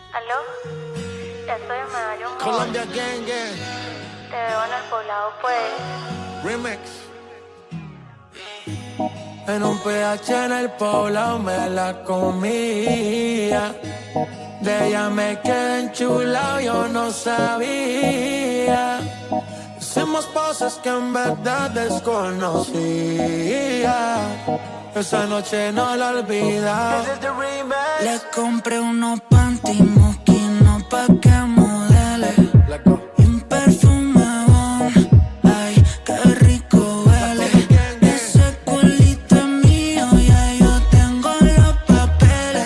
¿Aló? Ya estoy en Medallo. Colombia Gang Gang. Te veo en el poblado, pues. Remix. En un PH en el poblado me la comía. De ella me quedé enchulado, yo no sabía. Hicimos cosas que en verdad desconocía. Esa noche no la olvida. Le compré unos panty mosquinos pa' que modele. Y un perfume bon, ay, qué rico huele. Ese culito es mío, ya yo tengo los papeles.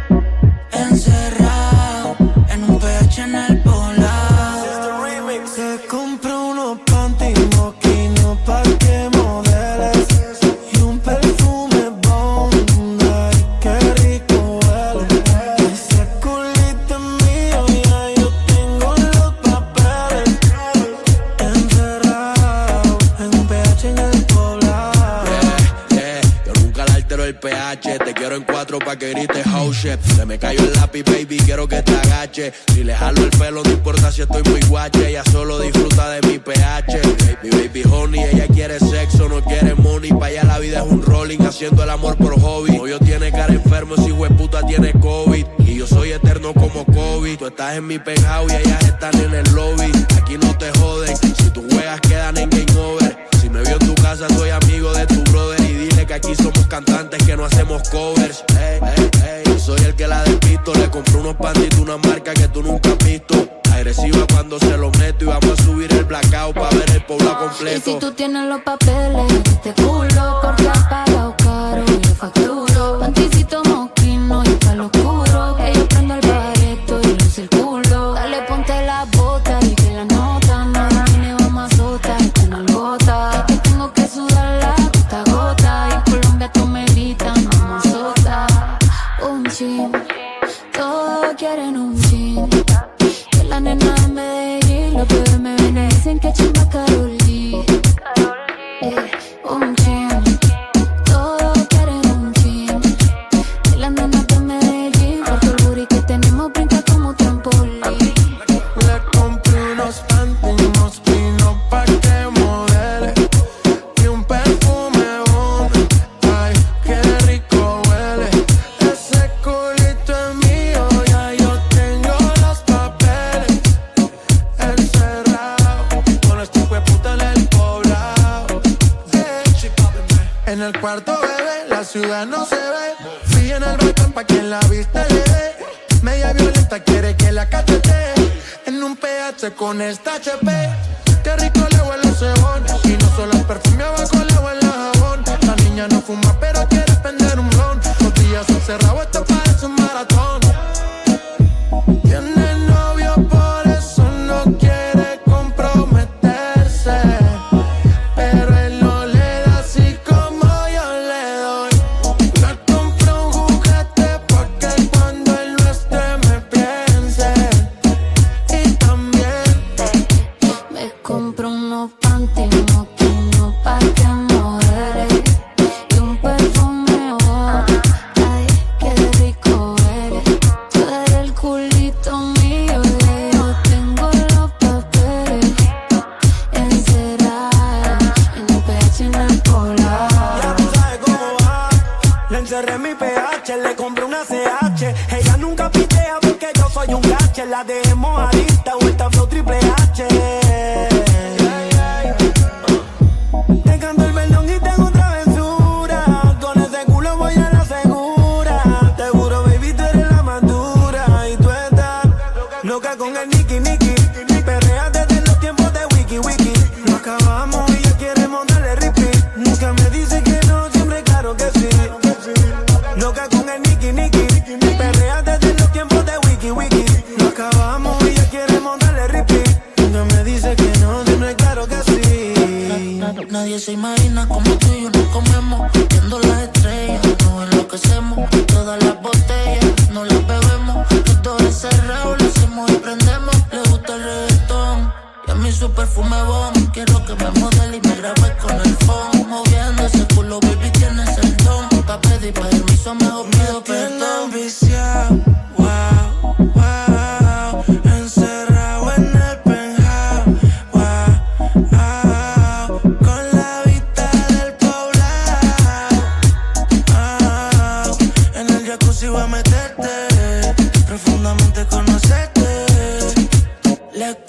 Encerrado en un PH en el poblado. Le compré unos panty mosquinos pa' que modeles. Y un perfume bon, ay, qué rico huele. Ese culito es mío, ya yo tengo los papeles. Encerrado en un PH en el poblado. Yo nunca le altero el pH. Te quiero en 4 pa' que grites oh shit. Se me cayó el lápiz, baby, quiero que te agache. Si le jalo el pelo, no importa si estoy muy guache. Ella solo disfruta de mi pH. Mi baby honey, ella quiere sexo, no quiere money. Pa' allá la vida es un rolling, haciendo el amor por hobby. Novio tiene cara enfermo, ese hijueputa tiene COVID. Y yo soy eterno como COVID. Tú estás en mi penthouse y ellas están en el lobby. Aquí no te joden, si tú juegas quedan en game over. Si me vio en tu casa, soy amigo de tu brother. Y dile que aquí somos cantantes, que no hacemos covers. Yo soy el que la despisto. Le compré unos pantitos, una marca que tú nunca has visto. Agresiva cuando se lo meto. Y vamos a subir el blackout pa' ver el poblado completo. Y si tú tienes los papeles, este culo, porque has pagado caro y yo facturo. Panticito mosquino y palo oscuro. Que yo prendo el bareto y luce el culo. Dale, ponte la bota y que la nota no domine o mazota. Esta en el gota. Que tengo que sudar la gota a gota. Y en Colombia tú me gritan mamazota. Un chin, todos quieren un chin. Que la nena de Medellín, los bebés me ven y dicen que chimba Karol G. Un chin, todos quieren un chin. Que la nena de Medellín, por todo el booty que tenemos brinca como trampolín. Le compré unos panty mosquinos pa' que modele. Y un perfume bon, ay, qué rico huele. Ese culito es mío, ya yo tengo los papeles. Encerrado con este hijueputa en el poblado. En el cuarto, bebé, la ciudad no se ve. Fui en el balcón pa' quien la vista le dé. Media violenta quiere que la cachete. En un PH con esta HP. Qué rico le huele el cebón. Y no solo el perfume, abajo le huele el jabón. La niña no fuma pero quiere prender un ron. Los días encerrados, esto parece un maratón. Tiene novio, por eso no quiere comprometerse. Pero él no le da así como yo le doy. Le compré un juguete pa' que cuando él no esté me piense. Y también Me compro unos panty mosquinos pa' que modele. Y un perfume bon, ay, qué rico eres. Tú eres el culito mío, ya yo tengo los papeles. Encerrada en un PH en el poblado. Ya tú sabes cómo va. Le encerré mi PH, le compré una CH. Ella nunca pitea porque yo soy un gache. La dejé mojadita, vuelta flow triple H. Te canto el perdón y tengo travesura. Con ese culo voy a la segura. Te juro, baby, tú eres la madura. Y tú estás loca con el Nicky Nicky. Perrea desde los tiempos de Wiki Wiki. No acabamos y ya queremos darle repeat. Nunca me dice que no, siempre claro que sí. Loca con el Nicky Nicky. Perrea desde los tiempos de Wiki Wiki. No acabamos y ya queremos darle repeat. Nunca me dice que no, siempre claro que sí. Nadie se imagina como tú y yo nos comemos. Viendo las estrellas, nos enloquecemos. Todas las botellas, no las bebemos. Todo encerrado, lo hacemos y prendemos. Le gusta el reggaetón y a mí su perfume bon. Quiero que me modele y me grabe con el phone. Moviendo ese culo, baby, tienes el don. Pa' pedir permiso, mejor pido perdón. viciado, wow, wow.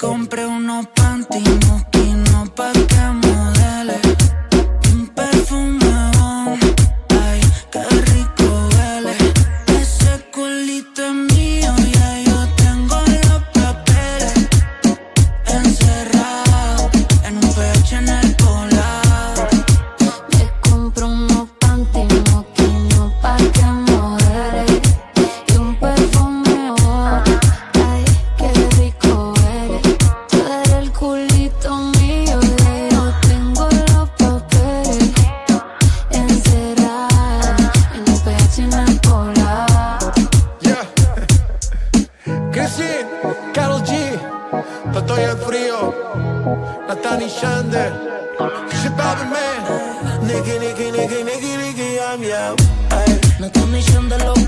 compré unos panty mosquinos pa' que modele. Un perfume bon, ay, qué rico huele. Ese culito es mío, ya yo tengo los papeles. Encerrado en un pecho en el poblado. Me compro unos panty mosquinos pa' que modele. Y un perfume bon, ay, qué rico huele. Tú eres el culito mío, ya yo tengo los papeles. Encerrado en un pecho en el poblado. Yeah. Chrissy, Karol G, Estoy en frío, Nathan y Shander, Shit Bobby Man, Nicky, I'm ya. Me están diciendo lo